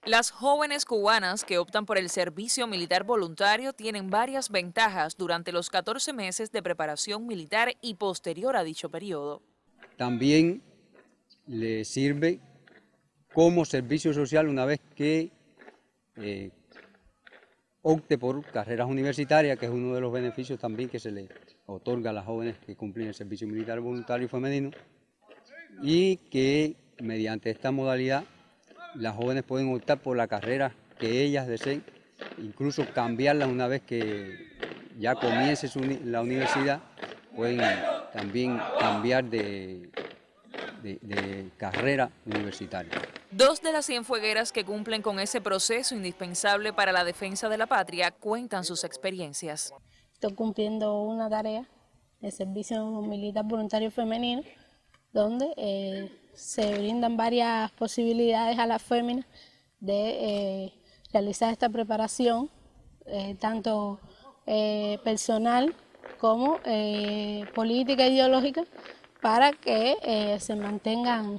Las jóvenes cubanas que optan por el servicio militar voluntario tienen varias ventajas durante los 14 meses de preparación militar y posterior a dicho periodo. También le sirve como servicio social una vez que opte por carreras universitarias, que es uno de los beneficios también que se le otorga a las jóvenes que cumplen el servicio militar voluntario femenino, y que mediante esta modalidad las jóvenes pueden optar por la carrera que ellas deseen, incluso cambiarla una vez que ya comience la universidad, pueden también cambiar de carrera universitaria. 2 de las cienfuegueras que cumplen con ese proceso indispensable para la defensa de la patria cuentan sus experiencias. Estoy cumpliendo una tarea de servicio militar voluntario femenino, donde se brindan varias posibilidades a las féminas de realizar esta preparación, tanto personal como política e ideológica, para que se mantengan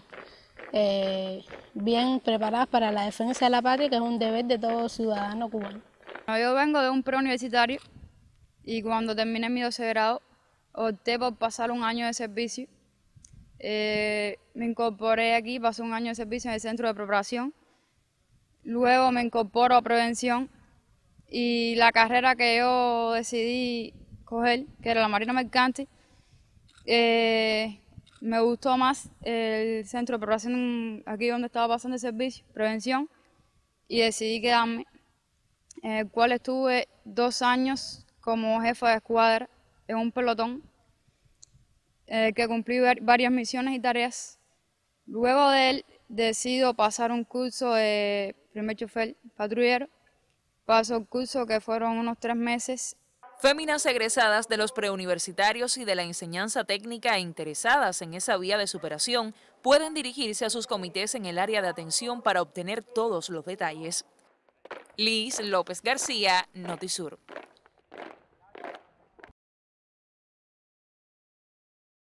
bien preparadas para la defensa de la patria, que es un deber de todo ciudadano cubano. Yo vengo de un preuniversitario y cuando terminé mi 12 grado opté por pasar un año de servicio. Me incorporé aquí, pasé un año de servicio en el centro de preparación. Luego me incorporo a prevención y la carrera que yo decidí coger, que era la Marina Mercante, me gustó más el centro de preparación aquí donde estaba pasando el servicio, prevención, y decidí quedarme, en el cual estuve 2 años como jefa de escuadra en un pelotón, que cumplí varias misiones y tareas. Luego de él decido pasar un curso de primer chofer patrullero. Paso el curso que fueron unos 3 meses. Féminas egresadas de los preuniversitarios y de la enseñanza técnica e interesadas en esa vía de superación pueden dirigirse a sus comités en el área de atención para obtener todos los detalles. Liz López García, Notisur.